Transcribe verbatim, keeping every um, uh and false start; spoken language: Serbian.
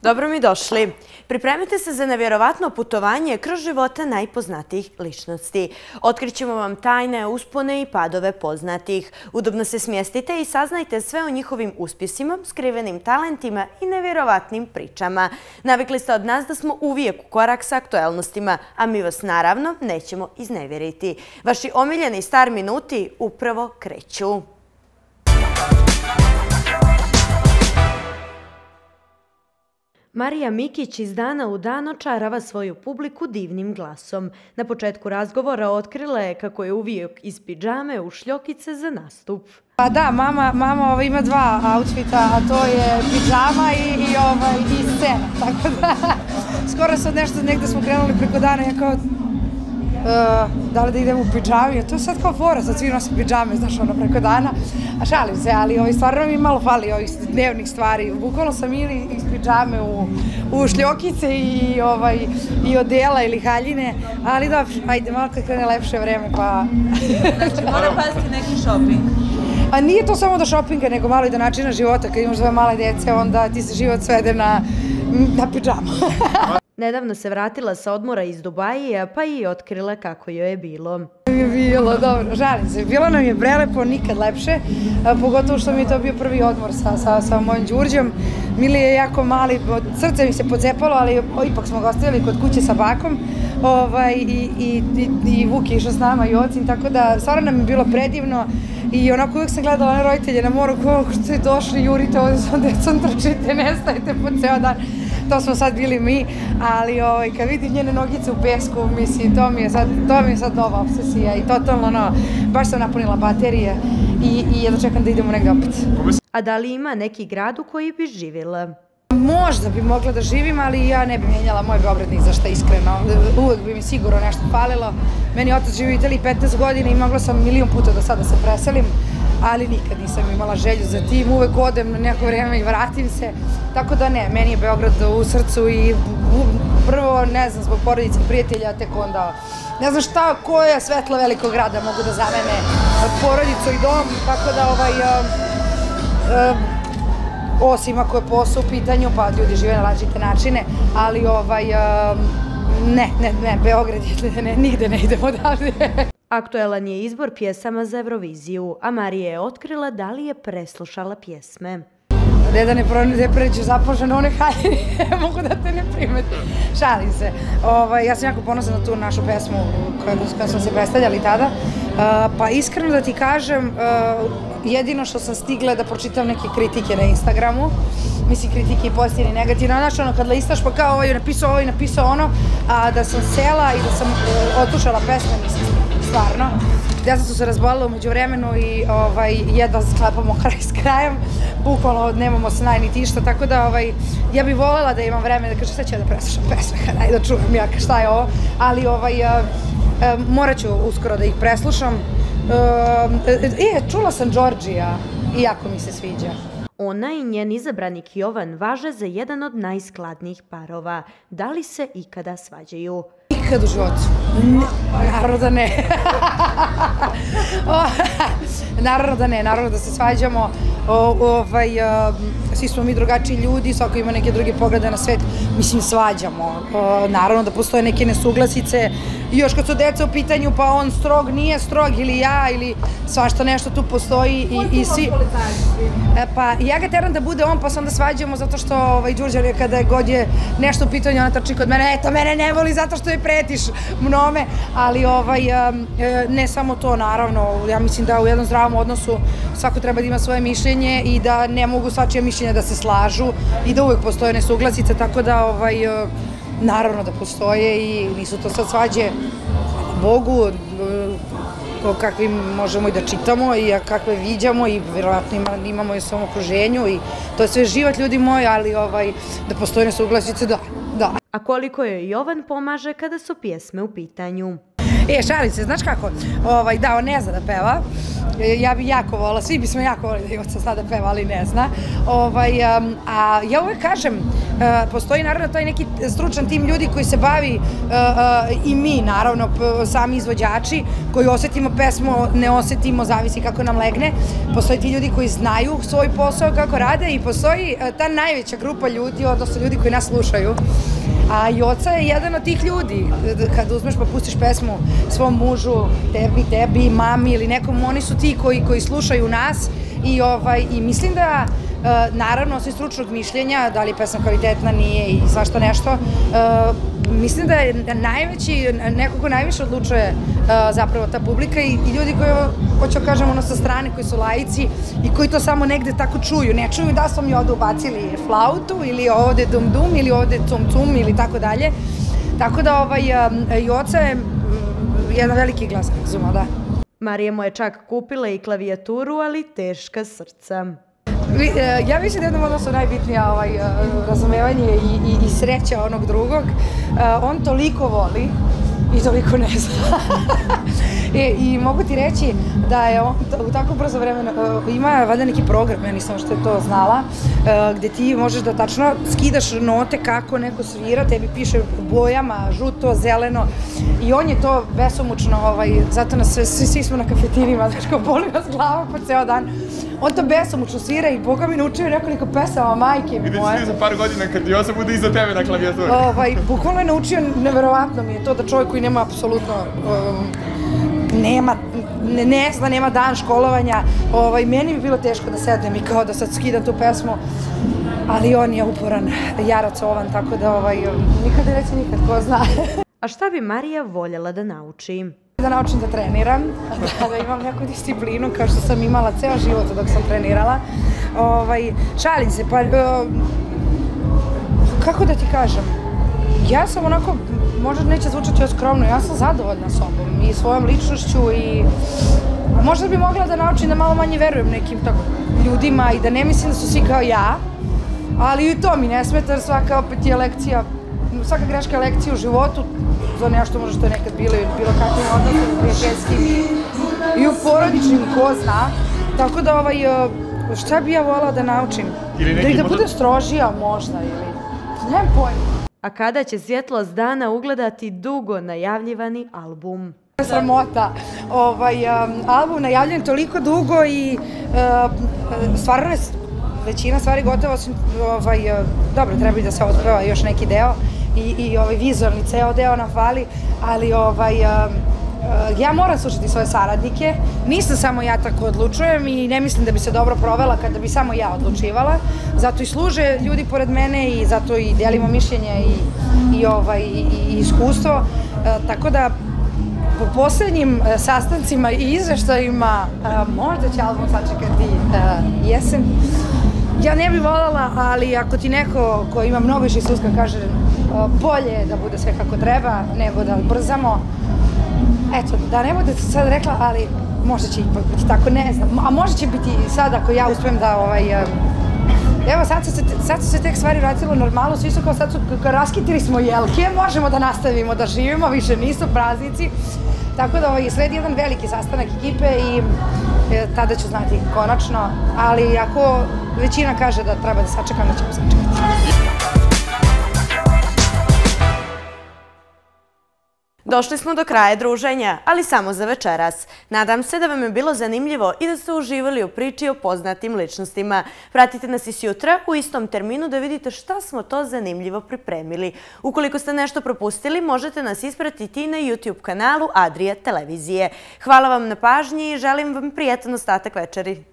Dobro mi došli. Pripremite se za nevjerovatno putovanje kroz života najpoznatijih ličnosti. Otkrićemo vam tajne uspone i padove poznatih. Udobno se smjestite i saznajte sve o njihovim uspjesima, skrivenim talentima i nevjerovatnim pričama. Navikli ste od nas da smo uvijek u korak sa aktualnostima, a mi vas naravno nećemo iznevjeriti. Vaši omiljeni star minuti upravo kreću. Marija Mikić iz dana u dan očarava svoju publiku divnim glasom. Na početku razgovora otkrila je kako je uvijek iz pidžame u šljokice za nastup. Pa da, mama, mama ovaj, ima dva outfita, a to je pidžama i, i, ovaj, i scena. Tako da, skoro sad nešto, negde smo krenuli preko dana, ja kao, Uh, da li da idem u pidžami, to je sad kao fora, sad svi nosim pidžame, znaš, ono, preko dana, a šalim se, ali ovaj, stvarno mi malo fali ovih dnevnih stvari. Bukvalno sam ili iz pidžame u, u šljokice i, ovaj, i odela ili haljine, ali dobro, ajde, malo kad krene lepše vreme, pa... Znači, mora pasti neki šoping. A nije to samo do šopinga, nego malo i do načina života. Kad imaš dve male djece, onda ti se život svede na, na pidžamu. Nedavno se vratila sa odmora iz Dubaija, pa i otkrila kako joj je bilo. Je bilo, dobro, žalim se. Bilo nam je prelepo, nikad lepše, pogotovo što mi je to bio prvi odmor sa, sa, sa mojim Đurđom. Mili je jako mali, srce mi se pocepalo, ali ipak smo ga ostavili kod kuće sa bakom. Ovaj, i, i, i, i Vuk je išao s nama i ocin, tako da stvarno nam je bilo predivno. I onako uvijek sam gledala one roditelje na moru, kako ste došli, jurite ovdje sa decom, trčite, nestajte po ceo dan. To smo sad bili mi, ali ovaj, kad vidim njene nogice u pesku, mislim, to mi je sad, to mi je sad nova obsesija i totalno, ono, baš sam napunila baterije i, i jedno čekam da idemo negdje opet. A da li ima neki grad u koji bi živjela? Možda bi mogla da živim, ali ja ne bi mijenjala moj Beograd ni za šta, iskreno. Uvijek bi mi sigurno nešto falilo. Meni otac živi u Italiji petnaest godina i mogla sam milion puta do sada se preselim, ali nikad nisam imala želju za tim. Uvek odem na neko vrijeme i vratim se. Tako da ne, meni je Beograd u srcu i prvo, ne znam, zbog porodice i prijatelja, tek onda ne znam šta, koja svetla velikog grada mogu da zamene porodicu i dom, tako da ovaj... Uh, uh, osim ako je posao u pitanju, pa ljudi žive na različite načine, ali ovaj, ne, ne, ne, Beograd je, ne, nigde ne idemo odavde. Aktuelan je izbor pjesama za Euroviziju, a Marija je otkrila da li je preslušala pjesme. Da ne pređu zapožene one haljine, mogu da te ne primete. Šalim se. Ovaj, ja sam jako ponosna na tu našu pesmu koja smo se predstavljali tada. Uh, pa iskreno da ti kažem, uh, jedino što sam stigla da pročitam neke kritike na Instagramu, mislim kritike i pozitivne i negativne, znači ono kad listaš pa kao ovaj napisao ovo i napisao ono, a da sam sela i da sam uh, odslušala pesme, mislim, stvarno. Djeca su se razbolila umeđu vremenu i ovaj, jedva sklepamo kraj s krajem, bukvalno nemamo snaj niti išta, tako da ovaj, ja bih voljela da imam vreme da kažem sad ću da preslušam pesme, daj da čuvam ja šta je ovo, ali ovaj, uh, uh, morat ću uskoro da ih preslušam. E, čula sam Đorđija i jako mi se sviđa. Ona i njen izabranik Jovan važe za jedan od najskladnijih parova. Da li se ikada svađaju? Nikad u životu. Naravno da ne. Naravno da ne, naravno da se svađamo. Ovaj, svi smo mi drugačiji ljudi, svako ima neke druge poglede na svet. Mislim, svađamo. Naravno da postoje neke nesuglasice. Još kad su deca u pitanju, pa on strog, nije strog, ili ja, ili svašta nešto tu postoji. I, i svi... Pa ja ga teram da bude on, pa se onda svađamo zato što ovaj, Đurđan je kada god je nešto u pitanju, ona trči kod mene, eto, mene ne voli zato što je pretiš mnome, ali ovaj, ne samo to, naravno, ja mislim da u jednom zdravom odnosu svako treba da ima svoje mišljenje i da ne mogu svačija mišljenja da se slažu i da uvijek postoje nesuglasice, tako da ovaj, naravno da postoje i nisu to sad svađe, Bogu, o kakvim možemo i da čitamo i kakve viđamo i vjerovatno imamo i u svom okruženju i to je sve život, ljudi moji, ali ovaj, da postoje nesuglasice, da, da. A koliko joj Jovan pomaže kada su pjesme u pitanju? E, šalim se, znaš kako? Ovaj, da, on ne zna da peva. Ja bi jako volila, svi bismo jako volili da Joca zna da peva, ali ne zna. Ovaj, um, a ja uvek kažem, uh, postoji naravno taj neki stručan tim ljudi koji se bavi, uh, uh, i mi naravno, sami izvođači, koji osetimo pesmu, ne osetimo, zavisi kako nam legne. Postoji ti ljudi koji znaju svoj posao kako rade i postoji uh, ta najveća grupa ljudi, odnosno ljudi koji nas slušaju. A Joca je jedan od tih ljudi. Kada uzmeš pa pustiš pesmu svom mužu, tebi, tebi, mami ili nekom, oni su ti koji, koji slušaju nas i, ovaj, i mislim da, uh, naravno, osim stručnog mišljenja, da li pesma kvalitetna nije i svašta nešto, uh, mislim da je najveći, neko ko najviše odlučuje uh, zapravo ta publika i, i ljudi koji, hoću kažem, ono sa strane, koji su laici i koji to samo negde tako čuju. Ne čuju da smo mi ovde ubacili flautu ili ovde dum dum ili ovde cum cum ili tako dalje. Tako da ovaj, uh, Joca je um, jedan veliki glas, razuma, da. Marija mu je čak kupila i klavijaturu, ali teška srca. Ja mislim da jednom odnosno najbitnija ovaj, razumevanje i, i, i sreća onog drugog. On toliko voli i toliko ne zna. I, I mogu ti reći da je on u tako brzo vremena, ima valjda neki program, ja nisam što je to znala, gde ti možeš da tačno skidaš note kako neko svira, tebi piše bojama, žuto, zeleno i on je to besomučno, ovaj, zato nas sve, svi, svi smo na kafetinima, znaš kao boli nas glava po ceo dan. On to besomučno svira i Boga mi naučio nekoliko pesama, majke mi moje. Vidiš ti za par godina kad Joca bude iza tebe na klavijaturi. Ovaj, bukvalno je naučio, neverovatno mi je to da čovjek koji nema apsolutno, um, nema, ne, ne zna, nema dan školovanja, ovaj, meni bi bilo teško da sednem i kao da sad skidam tu pesmu, ali on je uporan, jarac ovan, tako da ovaj, nikad ne reći nikad, ko zna. A šta bi Marija voljela da nauči? Da naučim da treniram, da, da imam neku disciplinu kao što sam imala ceo život dok sam trenirala. Ovaj, šalim se, pa uh, kako da ti kažem, ja sam onako, možda neće zvučati skromno, ja sam zadovoljna sobom i svojom ličnošću i možda bi mogla da naučim da malo manje verujem nekim tako ljudima i da ne mislim da su svi kao ja, ali i to mi ne smeta jer svaka opet je lekcija, svaka greška je lekcija u životu za nešto možda što je nekad bilo ili bilo kakvim odnosom, prijateljskim i u porodičnim, ko zna. Tako da ovaj, šta bi ja volala da naučim? Da i da budem strožija možda ili, nemam pojma. A kada će svjetlost dana ugledati dugo najavljivani album? Sramota. Ovaj, um, album najavljen toliko dugo i uh, stvarno je većina stvari gotova, osim, ovaj, uh, dobro, treba i da se otpeva još neki deo i, i ovaj vizualni ceo deo nam fali, ali ovaj, um, ja moram slušati svoje saradnike, nisam samo ja tako odlučujem i ne mislim da bi se dobro provela kada bi samo ja odlučivala, zato i služe ljudi pored mene i zato i delimo mišljenje i, i, ovaj, i, i iskustvo, e, tako da po poslednjim e, sastancima i izveštajima e, možda će album sačekati e, jesen. Ja ne bih voljela, ali ako ti neko ko ima mnogo više iskustva kaže e, bolje je da bude sve kako treba nego da brzamo. Eto, da ne budete sad rekla, ali možda će ipak biti tako, ne znam. A možda će biti sad ako ja uspem da, ovaj, evo sad su se, sad su se tek stvari vratilo normalno, svi su kao sad su, kao raskitili smo jelke, možemo da nastavimo da živimo, više nisu praznici. Tako da ovaj, sledi jedan veliki sastanak ekipe i e, tada ću znati konačno, ali ako većina kaže da treba da sačekam, da ćemo sačekati. Došli smo do kraja druženja, ali samo za večeras. Nadam se da vam je bilo zanimljivo i da ste uživali u priči o poznatim ličnostima. Pratite nas i sutra u istom terminu da vidite šta smo to zanimljivo pripremili. Ukoliko ste nešto propustili, možete nas ispratiti na YouTube kanalu Adria televizije. Hvala vam na pažnji i želim vam prijatan ostatak večeri.